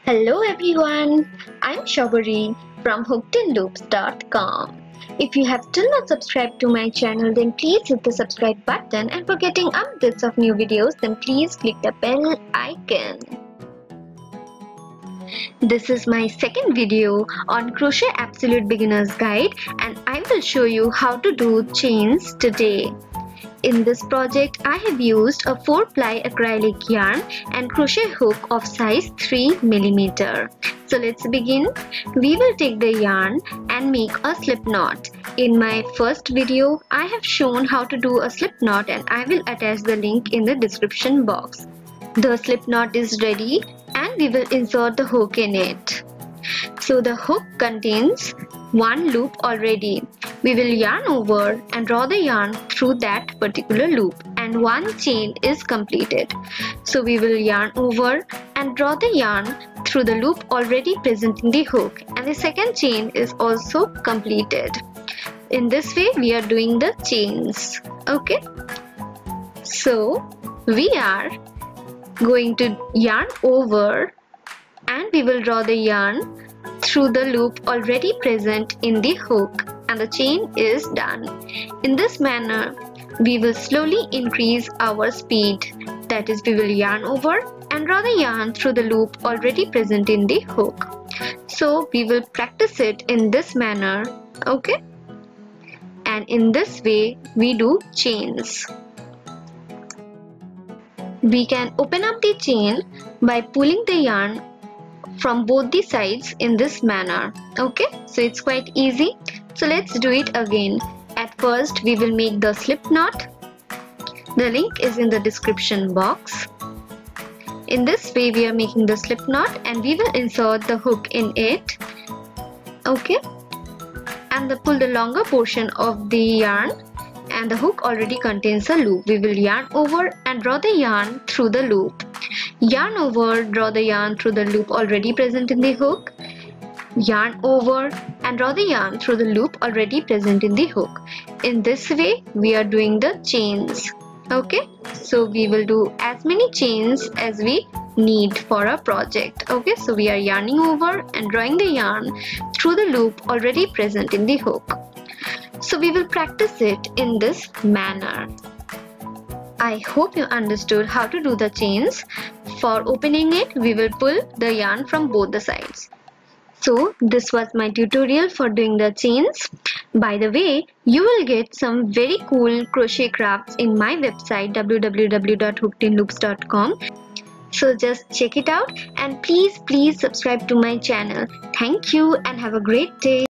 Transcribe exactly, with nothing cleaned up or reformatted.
Hello everyone, I'm Shabari from hooked in loops dot com. If you have still not subscribed to my channel, then please hit the subscribe button, and for getting updates of new videos, then please click the bell icon. This is my second video on Crochet Absolute Beginner's Guide, and I will show you how to do chains today. In this project, I have used a four ply acrylic yarn and crochet hook of size three millimeter. So let's begin. We will take the yarn and make a slip knot. In my first video, I have shown how to do a slip knot, and I will attach the link in the description box. The slip knot is ready and we will insert the hook in it. So the hook contains one loop already. We will yarn over and draw the yarn through that particular loop, and one chain is completed. So we will yarn over and draw the yarn through the loop already present in the hook, and the second chain is also completed. In this way we are doing the chains. Okay, so we are going to yarn over and we will draw the yarn through the loop already present in the hook, and the chain is done. In this manner, we will slowly increase our speed. That is, we will yarn over and draw the yarn through the loop already present in the hook. So we will practice it in this manner, okay? And in this way, we do chains. We can open up the chain by pulling the yarn from both the sides in this manner. Okay, so it's quite easy. So let's do it again. At first we will make the slip knot. The link is in the description box. In this way we are making the slip knot, and we will insert the hook in it. Okay, and the pull the longer portion of the yarn, and the hook already contains a loop. We will yarn over and draw the yarn through the loop. Yarn over, draw the yarn through the loop already present in the hook. Yarn over and draw the yarn through the loop already present in the hook. In this way we are doing the chains. Okay, so we will do as many chains as we need for our project. Okay, so we are yarning over and drawing the yarn through the loop already present in the hook. So we will practice it in this manner. I hope you understood how to do the chains. For opening it, we will pull the yarn from both the sides. So this was my tutorial for doing the chains. By the way, you will get some very cool crochet crafts in my website w w w dot hooked in loops dot com. So just check it out, and please please subscribe to my channel. Thank you and have a great day.